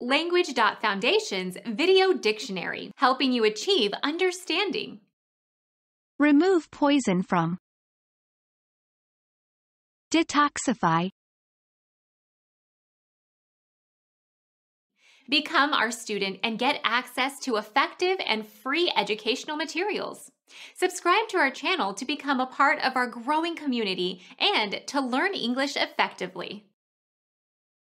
Language.Foundation's Video Dictionary, helping you achieve understanding. Remove poison from. Detoxify. Become our student and get access to effective and free educational materials. Subscribe to our channel to become a part of our growing community and to learn English effectively.